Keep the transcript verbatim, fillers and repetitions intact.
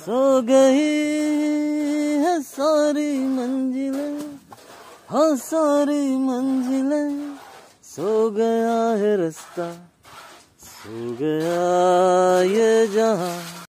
सो गई है सारी मंजिलें, हाँ सारी मंजिलें, सो गया है रास्ता, सो गया ये जहां।